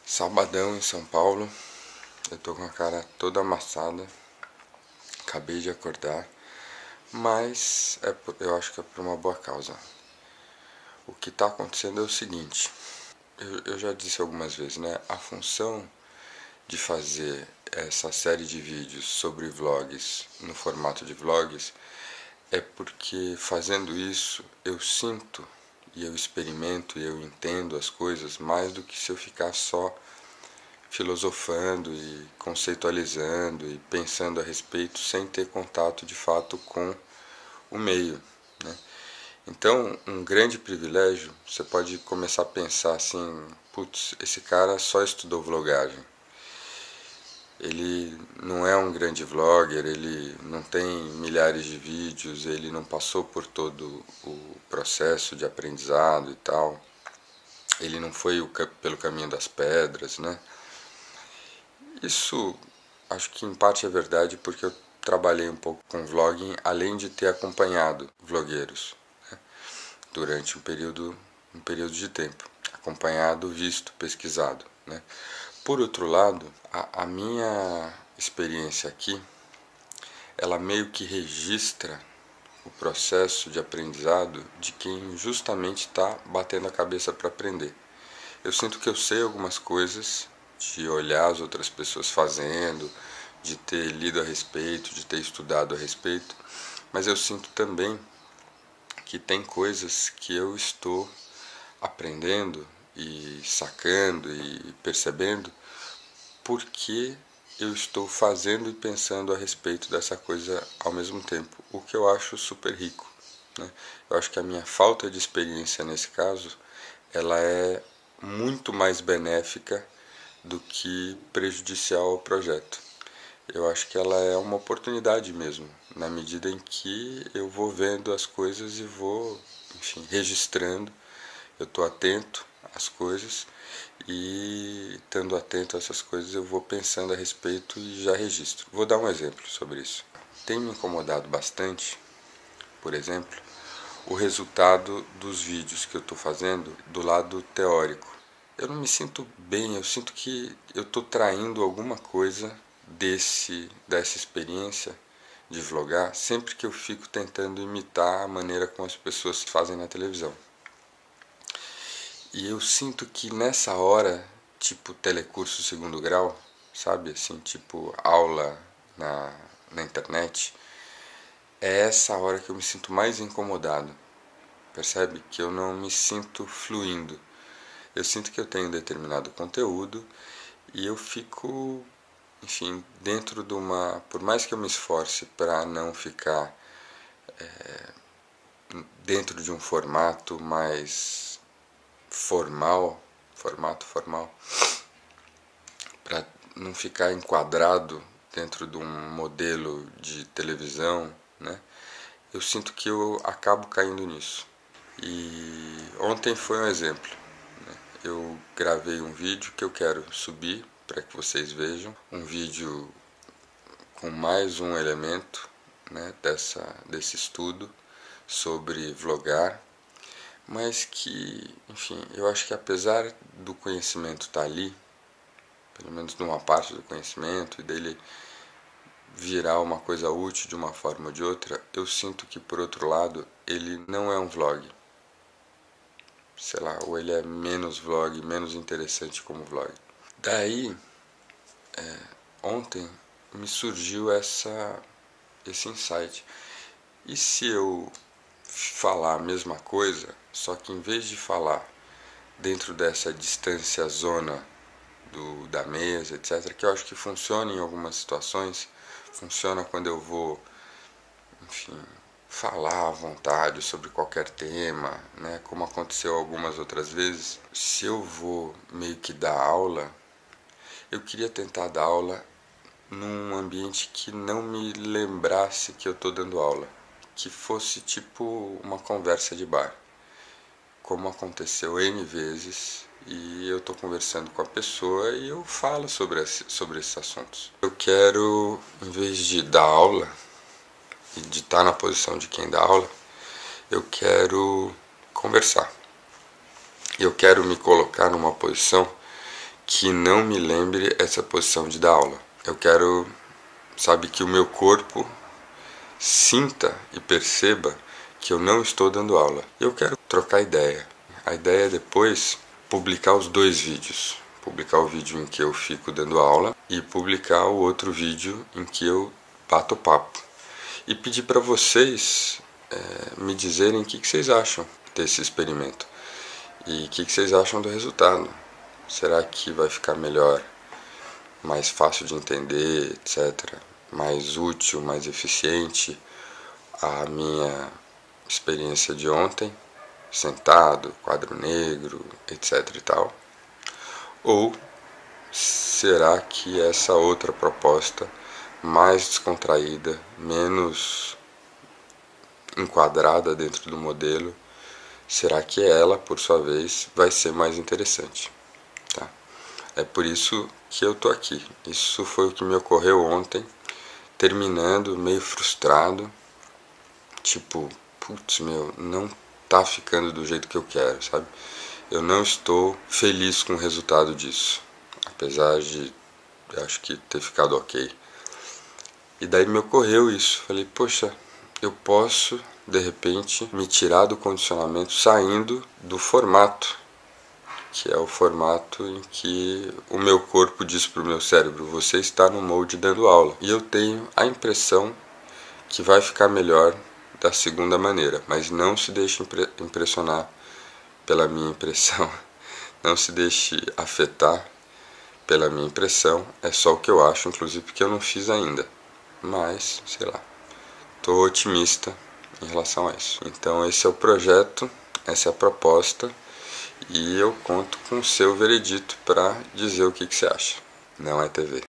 Sabadão em São Paulo, eu tô com a cara toda amassada, acabei de acordar, mas eu acho que é por uma boa causa. O que tá acontecendo é o seguinte, eu já disse algumas vezes, né? A função de fazer essa série de vídeos sobre vlogs no formato de vlogs é porque fazendo isso eu sinto e eu experimento e eu entendo as coisas mais do que se eu ficar só filosofando e conceitualizando e pensando a respeito sem ter contato de fato com o meio, né? Então, um grande privilégio, você pode começar a pensar assim, putz, esse cara só estudou vlogagem. Ele não é um grande vlogger, ele não tem milhares de vídeos, ele não passou por todo o processo de aprendizado e tal. Ele não foi pelo caminho das pedras, né? Isso acho que em parte é verdade porque eu trabalhei um pouco com vlogging, além de ter acompanhado vlogueiros, né, durante um período de tempo, acompanhado, visto, pesquisado, né. Por outro lado, a minha experiência aqui, ela meio que registra o processo de aprendizado de quem justamente está batendo a cabeça para aprender. Eu sinto que eu sei algumas coisas, de olhar as outras pessoas fazendo, de ter lido a respeito, de ter estudado a respeito, mas eu sinto também que tem coisas que eu estou aprendendo e sacando e percebendo porque eu estou fazendo e pensando a respeito dessa coisa ao mesmo tempo, o que eu acho super rico, né? Eu acho que a minha falta de experiência nesse caso, ela é muito mais benéfica do que prejudicial ao projeto. Eu acho que ela é uma oportunidade mesmo, na medida em que eu vou vendo as coisas e vou, enfim, registrando. Eu estou atento às coisas e, estando atento a essas coisas, eu vou pensando a respeito e já registro. Vou dar um exemplo sobre isso. Tem me incomodado bastante, por exemplo, o resultado dos vídeos que eu estou fazendo do lado teórico. Eu não me sinto bem, eu sinto que eu estou traindo alguma coisa dessa experiência de vlogar sempre que eu fico tentando imitar a maneira como as pessoas fazem na televisão. E eu sinto que nessa hora, tipo telecurso segundo grau, sabe, assim, tipo aula na internet, é essa hora que eu me sinto mais incomodado. Percebe? Que eu não me sinto fluindo. Eu sinto que eu tenho determinado conteúdo e eu fico, enfim, dentro de uma. Por mais que eu me esforce para não ficar dentro de um formato mais formal, para não ficar enquadrado dentro de um modelo de televisão, né? Eu sinto que eu acabo caindo nisso. E ontem foi um exemplo. Eu gravei um vídeo que eu quero subir para que vocês vejam. Um vídeo com mais um elemento, né, desse estudo sobre vlogar, mas que, enfim, eu acho que apesar do conhecimento estar ali, pelo menos numa parte do conhecimento, e dele virar uma coisa útil de uma forma ou de outra, eu sinto que, por outro lado, ele não é um vlog. Sei lá, ou ele é menos vlog, menos interessante como vlog. Daí, ontem me surgiu esse insight. E se eu falar a mesma coisa, só que em vez de falar dentro dessa distância zona da mesa, etc., que eu acho que funciona em algumas situações, funciona quando eu vou, enfim, falar à vontade sobre qualquer tema, né, como aconteceu algumas outras vezes. Se eu vou meio que dar aula, eu queria tentar dar aula num ambiente que não me lembrasse que eu estou dando aula, que fosse tipo uma conversa de bar, como aconteceu N vezes, e eu estou conversando com a pessoa e eu falo sobre esses assuntos. Eu quero, em vez de dar aula e de estar na posição de quem dá aula, eu quero conversar. Eu quero me colocar numa posição que não me lembre essa posição de dar aula. Eu quero, sabe, que o meu corpo sinta e perceba que eu não estou dando aula. Eu quero trocar ideia. A ideia é depois publicar os 2 vídeos. Publicar o vídeo em que eu fico dando aula e publicar o outro vídeo em que eu bato papo. E pedir para vocês me dizerem o que vocês acham desse experimento. E o que vocês acham do resultado. Será que vai ficar melhor, mais fácil de entender, etc., mais útil, mais eficiente a minha experiência de ontem, sentado, quadro negro, etc. e tal? Ou será que essa outra proposta, mais descontraída, menos enquadrada dentro do modelo, será que ela, por sua vez, vai ser mais interessante? Tá? É por isso que eu tô aqui. Isso foi o que me ocorreu ontem, terminando meio frustrado, tipo, putz, não tá ficando do jeito que eu quero, sabe? Eu não estou feliz com o resultado disso, apesar de, acho que ter ficado ok. E daí me ocorreu isso, falei, poxa, eu posso, de repente, me tirar do condicionamento saindo do formato, que é o formato em que o meu corpo diz para o meu cérebro, você está no molde dando aula. E eu tenho a impressão que vai ficar melhor da segunda maneira, mas não se deixe impressionar pela minha impressão, não se deixe afetar pela minha impressão, é só o que eu acho, inclusive porque eu não fiz ainda, mas, sei lá, estou otimista em relação a isso. Então esse é o projeto, essa é a proposta, e eu conto com o seu veredito para dizer o que você acha. Não é TV.